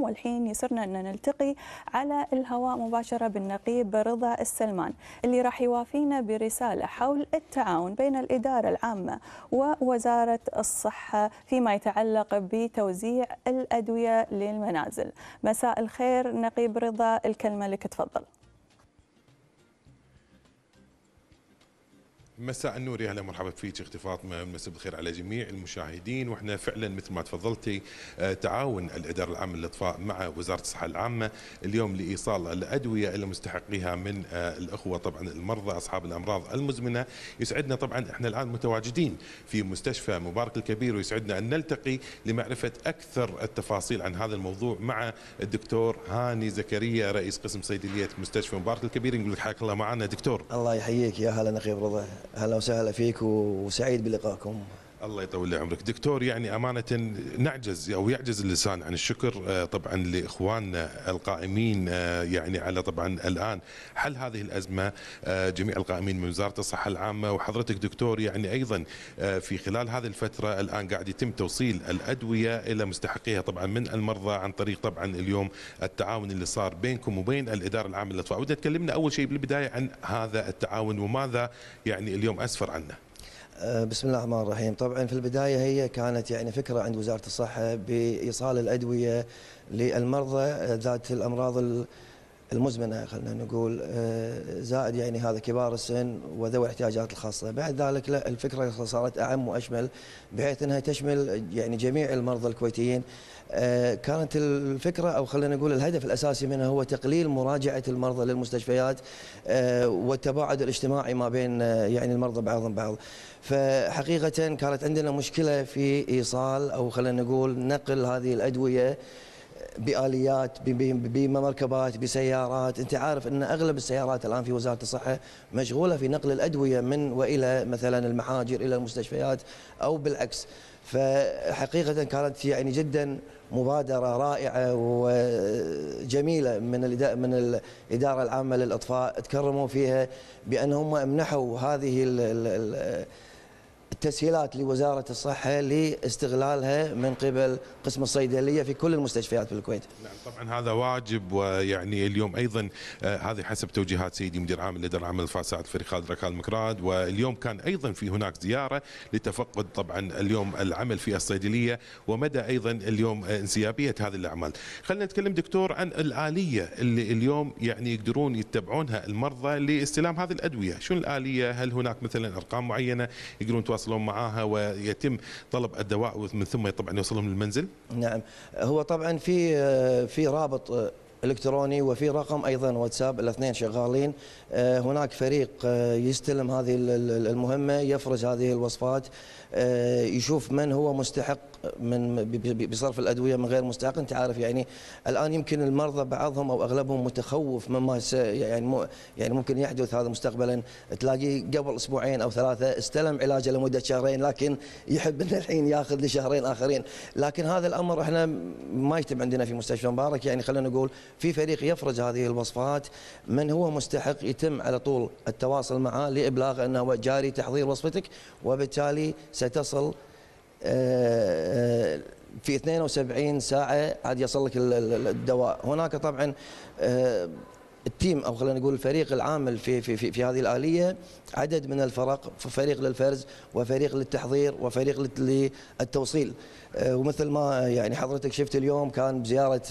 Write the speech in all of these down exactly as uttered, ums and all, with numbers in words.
معكم. والحين يسرنا أن نلتقي على الهواء مباشرة بالنقيب رضا السلمان اللي راح يوافينا برسالة حول التعاون بين الإدارة العامة ووزارة الصحة فيما يتعلق بتوزيع الأدوية للمنازل. مساء الخير نقيب رضا، الكلمة لك، تفضل. مساء النور، يا اهلا مرحبا فيك اختي فاطمه، مساء بالخير على جميع المشاهدين. واحنا فعلا مثل ما تفضلتي تعاون الاداره العامه للاطفاء مع وزاره الصحه العامه اليوم لايصال الادويه الى مستحقيها من الاخوه طبعا المرضى اصحاب الامراض المزمنه. يسعدنا طبعا احنا الان متواجدين في مستشفى مبارك الكبير، ويسعدنا ان نلتقي لمعرفه اكثر التفاصيل عن هذا الموضوع مع الدكتور هاني زكريا رئيس قسم صيدليه مستشفى مبارك الكبير. نقول لك حياك الله معنا دكتور. الله يحييك، يا هلا نقيب رضا، اهلا وسهلا فيك وسعيد بلقائكم. الله يطول لي عمرك دكتور. يعني امانه نعجز او يعجز اللسان عن الشكر طبعا لاخواننا القائمين يعني على طبعا الان حل هذه الازمه، جميع القائمين من وزاره الصحه العامه وحضرتك دكتور. يعني ايضا في خلال هذه الفتره الان قاعد يتم توصيل الادويه الى مستحقيها طبعا من المرضى عن طريق طبعا اليوم التعاون اللي صار بينكم وبين الاداره العامه للاطفاء. ودنا تكلمنا اول شيء بالبدايه عن هذا التعاون وماذا يعني اليوم اسفر عنه. بسم الله الرحمن الرحيم. طبعا في البداية هي كانت يعني فكرة عند وزارة الصحة بإيصال الأدوية للمرضى ذات الأمراض المزمنة، خلينا نقول زائد يعني هذا كبار السن وذوي الاحتياجات الخاصة. بعد ذلك لا، الفكرة صارت أعم وأشمل بحيث أنها تشمل يعني جميع المرضى الكويتيين. كانت الفكرة أو خلينا نقول الهدف الأساسي منها هو تقليل مراجعة المرضى للمستشفيات والتباعد الاجتماعي ما بين يعني المرضى بعضهم بعض. فحقيقة كانت عندنا مشكلة في إيصال أو خلينا نقول نقل هذه الأدوية بآليات بمركبات بسيارات. انت عارف ان اغلب السيارات الان في وزارة الصحة مشغولة في نقل الأدوية من والى مثلا المحاجر الى المستشفيات او بالعكس. فحقيقة كانت يعني جدا مبادرة رائعة وجميلة من من الإدارة العامة للإطفاء، تكرموا فيها بأنهم منحوا هذه التسهيلات لوزارة الصحة لاستغلالها من قبل قسم الصيدلية في كل المستشفيات في الكويت. نعم طبعا هذا واجب. ويعني اليوم ايضا آه هذه حسب توجيهات سيدي مدير عام الاداره العامه للاطفاء سعد الفريق خالد ركال مكراد. واليوم كان ايضا في هناك زياره لتفقد طبعا اليوم العمل في الصيدليه ومدى ايضا اليوم انسيابيه هذه الاعمال. خلينا نتكلم دكتور عن الاليه اللي اليوم يعني يقدرون يتبعونها المرضى لاستلام هذه الادويه. شنو الاليه؟ هل هناك مثلا ارقام معينه يقدرون يتواصلون معاها ويتم طلب الدواء من ثم طبعا يوصلهم للمنزل؟ نعم، هو طبعا في في رابط الكتروني وفي رقم ايضا واتساب، الاثنين شغالين. هناك فريق يستلم هذه المهمه، يفرز هذه الوصفات، يشوف من هو مستحق من بصرف الادويه من غير مستحق. انت عارف يعني الان يمكن المرضى بعضهم او اغلبهم متخوف مما يعني يعني ممكن يحدث هذا مستقبلا. تلاقيه قبل اسبوعين او ثلاثه استلم علاجه لمده شهرين لكن يحب ان الحين ياخذ لشهرين اخرين. لكن هذا الامر احنا ما يتم عندنا في مستشفى مبارك. يعني خلينا نقول في فريق يفرز هذه الوصفات، من هو مستحق يتم على طول التواصل معه لابلاغ انه جاري تحضير وصفتك، وبالتالي ستصل في اثنين وسبعين ساعة عاد يصل لك الدواء. هناك طبعا التيم او خلينا نقول الفريق العامل في في في, في هذه الآلية عدد من الفرق، فريق للفرز وفريق للتحضير وفريق للتوصيل. ومثل ما يعني حضرتك شفت اليوم كان بزيارة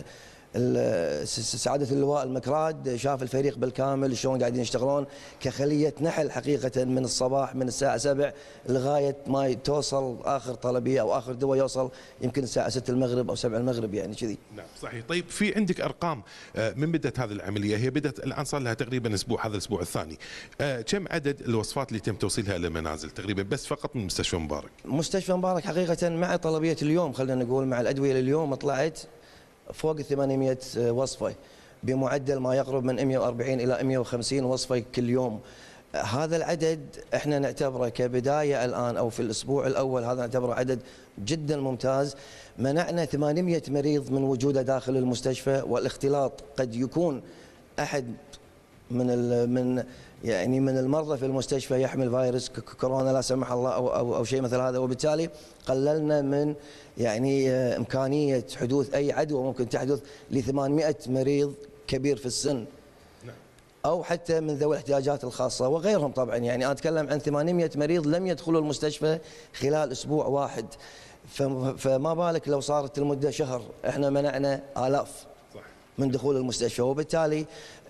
سعادة اللواء المكراد، شاف الفريق بالكامل شلون قاعدين يشتغلون كخلية نحل حقيقة من الصباح من الساعة سبع لغاية ما توصل آخر طلبية أو آخر دواء يوصل يمكن الساعة ستة المغرب أو سبعة المغرب يعني كذي. نعم صحيح. طيب في عندك أرقام من بدأت هذه العملية؟ هي بدأت الآن صار لها تقريبا أسبوع، هذا الأسبوع الثاني. كم عدد الوصفات اللي تم توصيلها إلى المنازل تقريبا بس فقط من مستشفى مبارك؟ مستشفى مبارك حقيقة مع طلبية اليوم خلينا نقول مع الأدوية اليوم طلعت فوق ثمانمئة وصفة بمعدل ما يقرب من مئة وأربعين إلى مئة وخمسين وصفة كل يوم. هذا العدد احنا نعتبره كبداية الآن أو في الأسبوع الأول، هذا نعتبره عدد جدا ممتاز. منعنا ثمانمئة مريض من وجوده داخل المستشفى، والاختلاط قد يكون أحد من من يعني من المرضى في المستشفى يحمل فيروس كورونا لا سمح الله او او, أو شيء مثل هذا، وبالتالي قللنا من يعني امكانيه حدوث اي عدوى ممكن تحدث ل ثمانمئة مريض كبير في السن او حتى من ذوي الاحتياجات الخاصه وغيرهم. طبعا يعني انا اتكلم عن ثمانمئة مريض لم يدخلوا المستشفى خلال اسبوع واحد، فما بالك لو صارت المده شهر، احنا منعنا الاف من دخول المستشفى. وبالتالي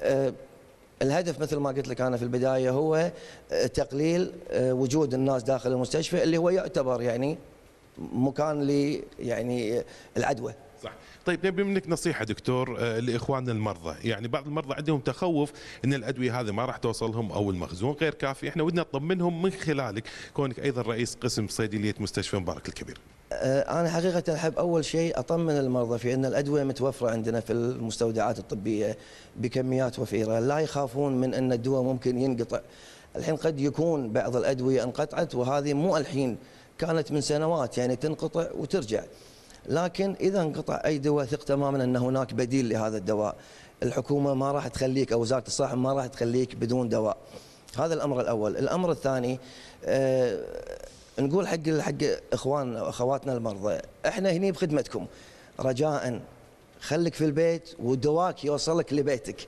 الهدف مثل ما قلت لك انا في البدايه هو تقليل وجود الناس داخل المستشفى اللي هو يعتبر يعني مكان ل يعني العدوى. صح. طيب نبي منك نصيحة دكتور لإخواننا المرضى، يعني بعض المرضى عندهم تخوف أن الأدوية هذه ما راح توصلهم أو المخزون غير كافي، احنا ودنا نطمنهم من خلالك كونك أيضا رئيس قسم صيدلية مستشفى مبارك الكبير. أنا حقيقة أحب أول شيء أطمن المرضى في أن الأدوية متوفرة عندنا في المستودعات الطبية بكميات وفيرة، لا يخافون من أن الدواء ممكن ينقطع. الحين قد يكون بعض الأدوية انقطعت، وهذه مو الحين، كانت من سنوات يعني تنقطع وترجع. لكن إذا انقطع أي دواء ثق تماما أن هناك بديل لهذا الدواء. الحكومة ما راح تخليك أو وزارة الصحة ما راح تخليك بدون دواء. هذا الأمر الأول. الأمر الثاني آه نقول حق حق إخوان أخواتنا المرضى، إحنا هني بخدمتكم، رجاء خليك في البيت ودواك يوصلك لبيتك.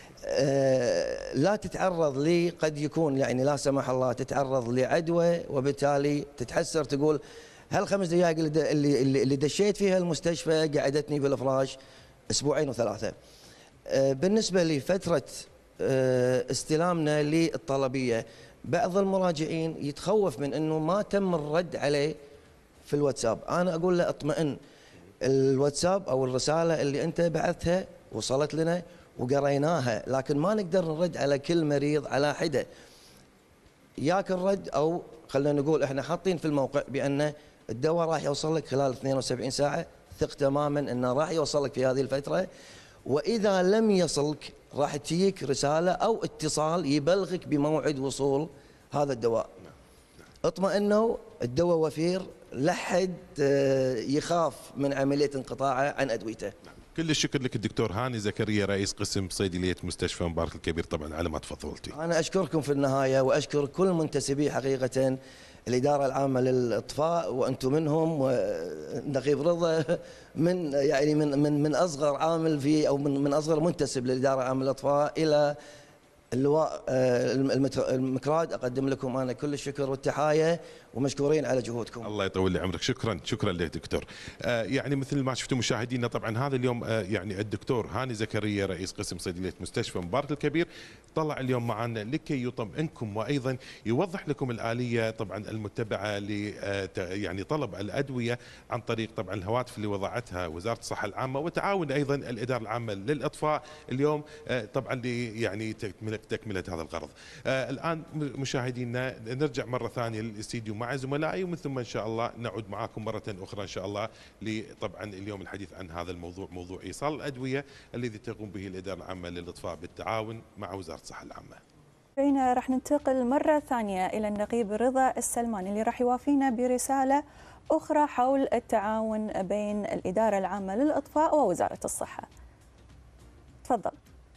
آه لا تتعرض لي قد يكون يعني لا سمح الله تتعرض لعدوى وبالتالي تتحسر تقول هالخمس دقائق اللي اللي اللي دشيت فيها المستشفى قعدتني بالفراش اسبوعين وثلاثه. بالنسبه لفتره استلامنا للطلبيه، بعض المراجعين يتخوف من انه ما تم الرد عليه في الواتساب. انا اقول له اطمئن، الواتساب او الرساله اللي انت بعثتها وصلت لنا وقريناها، لكن ما نقدر نرد على كل مريض على حده. ياك الرد او خلينا نقول احنا حاطين في الموقع بان الدواء راح يوصل لك خلال اثنين وسبعين ساعة، ثق تماما انه راح يوصل لك في هذه الفترة، واذا لم يصلك راح تجيك رسالة او اتصال يبلغك بموعد وصول هذا الدواء. اطمئنوا، الدواء وفير، لا حد يخاف من عملية انقطاعه عن ادويته. كل الشكر لك الدكتور هاني زكريا رئيس قسم صيدلية مستشفى مبارك الكبير طبعا على ما تفضلتي. انا اشكركم في النهاية واشكر كل منتسبي حقيقة الإدارة العامة للإطفاء وأنتم منهم، ونقيب رضا من يعني من من من أصغر عامل في أو من من أصغر منتسب للإدارة العامة للإطفاء إلى اللواء المكراد. أقدم لكم أنا كل الشكر والتحايا ومشكورين على جهودكم. الله يطول لي عمرك. شكرا شكرا لك دكتور. آه يعني مثل ما شفتوا مشاهدينا طبعا هذا اليوم آه يعني الدكتور هاني زكريا رئيس قسم صيدلية مستشفى مبارك الكبير طلع اليوم معنا لكي يطمئنكم وايضا يوضح لكم الآلية طبعا المتبعة ل آه يعني طلب الأدوية عن طريق طبعا الهواتف اللي وضعتها وزارة الصحة العامة وتعاون ايضا الإدارة العامة للإطفاء اليوم آه طبعا ل يعني تكملة تكملة هذا الغرض. آه الآن مشاهدينا نرجع مرة ثانية للاستديو مع زملائي ومن ثم ان شاء الله نعود معاكم مرة أخرى ان شاء الله لطبعا اليوم الحديث عن هذا الموضوع، موضوع إيصال الأدوية الذي تقوم به الإدارة العامة للإطفاء بالتعاون مع وزارة الصحة العامة. فينا راح ننتقل مرة ثانية إلى النقيب رضا السلمان اللي راح يوافينا برسالة أخرى حول التعاون بين الإدارة العامة للإطفاء ووزارة الصحة. تفضل.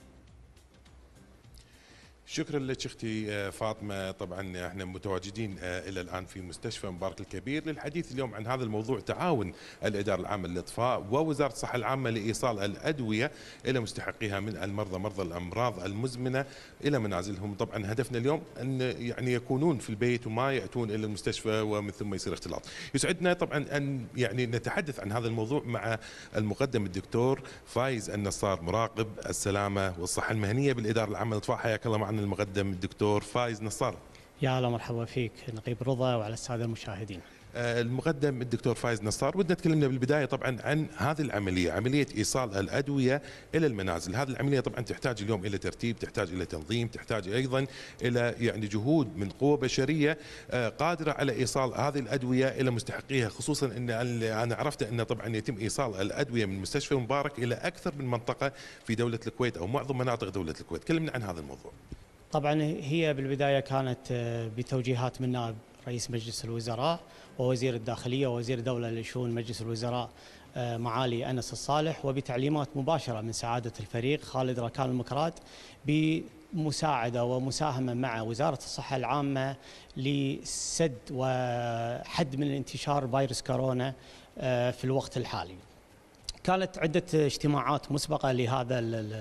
شكرا لك اختي فاطمه. طبعا احنا متواجدين الى الان في مستشفى مبارك الكبير للحديث اليوم عن هذا الموضوع، تعاون الاداره العامه للاطفاء ووزاره الصحه العامه لايصال الادويه الى مستحقيها من المرضى مرضى الامراض المزمنه الى منازلهم. طبعا هدفنا اليوم ان يعني يكونون في البيت وما ياتون الى المستشفى ومن ثم يصير اختلاط. يسعدنا طبعا ان يعني نتحدث عن هذا الموضوع مع المقدم الدكتور فايز النصار مراقب السلامه والصحه المهنيه بالاداره العامه للاطفاء. حياك الله معنا المقدم الدكتور فايز نصار. يا هلا مرحبا فيك نقيب رضا وعلى الساده المشاهدين. المقدم الدكتور فايز نصار، بدنا تكلمنا بالبدايه طبعا عن هذه العمليه، عمليه ايصال الادويه الى المنازل. هذه العمليه طبعا تحتاج اليوم الى ترتيب، تحتاج الى تنظيم، تحتاج ايضا الى يعني جهود من قوه بشريه قادره على ايصال هذه الادويه الى مستحقيها، خصوصا ان انا عرفت ان طبعا يتم ايصال الادويه من مستشفى مبارك الى اكثر من منطقه في دوله الكويت او معظم مناطق دوله الكويت. كلمنا عن هذا الموضوع. طبعا هي بالبدايه كانت بتوجيهات من نائب رئيس مجلس الوزراء ووزير الداخليه ووزير الدوله لشؤون مجلس الوزراء معالي انس الصالح، وبتعليمات مباشره من سعاده الفريق خالد ركان المكراد مساعدة ومساهمة مع وزارة الصحة العامة لسد وحد من انتشار فيروس كورونا في الوقت الحالي. كانت عدة اجتماعات مسبقة لهذا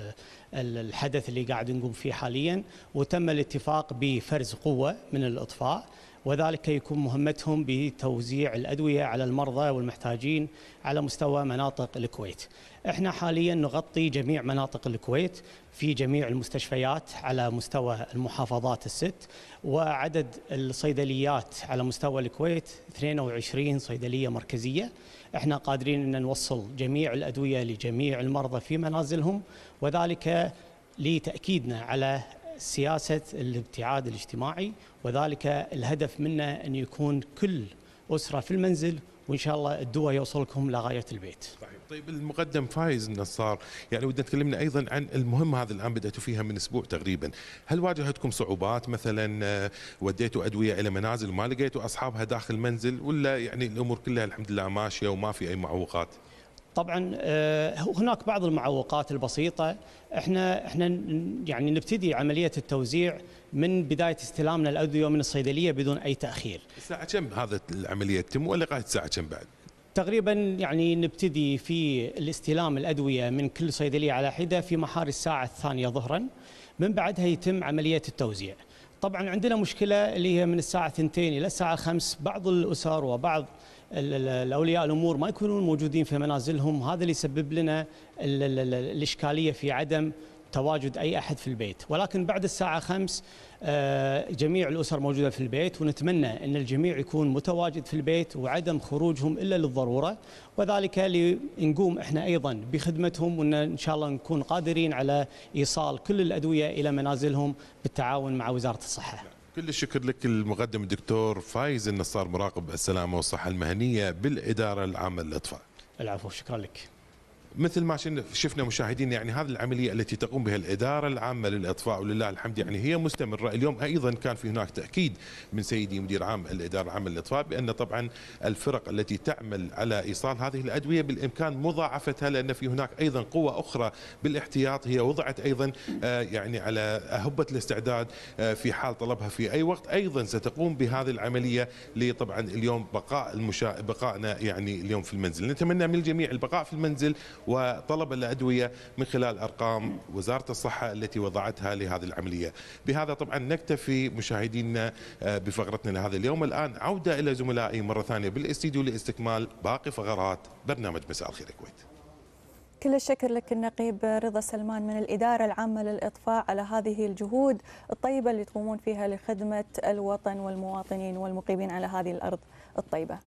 الحدث اللي قاعد نقوم فيه حاليا، وتم الاتفاق بفرز قوة من الإطفاء، وذلك يكون مهمتهم بتوزيع الأدوية على المرضى والمحتاجين على مستوى مناطق الكويت. احنا حاليا نغطي جميع مناطق الكويت في جميع المستشفيات على مستوى المحافظات الست، وعدد الصيدليات على مستوى الكويت اثنين وعشرين صيدلية مركزية. احنا قادرين ان نوصل جميع الأدوية لجميع المرضى في منازلهم، وذلك لتأكيدنا على سياسة الابتعاد الاجتماعي، وذلك الهدف منه أن يكون كل أسرة في المنزل، وإن شاء الله الدواء يوصلكم لغاية البيت. طيب المقدم فايز النصار، يعني ودنا تكلمنا ايضا عن المهمه هذه الان بداتوا فيها من اسبوع تقريبا، هل واجهتكم صعوبات مثلا وديتوا ادويه الى منازل وما لقيتوا اصحابها داخل المنزل، ولا يعني الامور كلها الحمد لله ماشيه وما في اي معوقات؟ طبعا هناك بعض المعوقات البسيطه، احنا احنا يعني نبتدي عمليه التوزيع من بدايه استلامنا الادويه من الصيدليه بدون اي تاخير. الساعه كم هذا العمليه تتم ولا لغايه الساعه كم بعد؟ تقريبا يعني نبتدي في الاستلام الأدوية من كل صيدلية على حدة في محار الساعة الثانية ظهرا، من بعدها يتم عملية التوزيع. طبعا عندنا مشكلة اللي هي من الساعة اثنتين إلى الساعة خمس، بعض الأسر وبعض الأولياء الأمور ما يكونون موجودين في منازلهم، هذا اللي يسبب لنا الإشكالية في عدم تواجد أي أحد في البيت. ولكن بعد الساعة خمس جميع الأسر موجودة في البيت، ونتمنى أن الجميع يكون متواجد في البيت وعدم خروجهم إلا للضرورة، وذلك لنقوم إحنا أيضا بخدمتهم، وأن إن شاء الله نكون قادرين على إيصال كل الأدوية إلى منازلهم بالتعاون مع وزارة الصحة. كل الشكر لك المقدم الدكتور فايز النصار، مراقب السلامة والصحة المهنية بالإدارة العامة للإطفاء. العفو، شكرا لك. مثل ما شفنا مشاهدين، يعني هذه العملية التي تقوم بها الإدارة العامة للإطفاء ولله الحمد يعني هي مستمرة. اليوم أيضا كان في هناك تأكيد من سيدي مدير عام الإدارة العامة للإطفاء بأن طبعا الفرق التي تعمل على إيصال هذه الأدوية بالإمكان مضاعفتها، لأن في هناك أيضا قوة أخرى بالاحتياط هي وضعت أيضا يعني على أهبة الاستعداد في حال طلبها في أي وقت، أيضا ستقوم بهذه العملية لطبعا اليوم بقاء المشا... بقائنا يعني اليوم في المنزل. نتمنى من الجميع البقاء في المنزل وطلب الأدوية من خلال أرقام وزارة الصحة التي وضعتها لهذه العملية. بهذا طبعا نكتفي مشاهدينا بفقرتنا لهذا اليوم. الآن عودة إلى زملائي مرة ثانية بالاستديو لاستكمال باقي فقرات برنامج مساء الخير الكويت. كل الشكر لك النقيب رضا سلمان من الإدارة العامة للإطفاء على هذه الجهود الطيبة اللي تقومون فيها لخدمة الوطن والمواطنين والمقيمين على هذه الأرض الطيبة.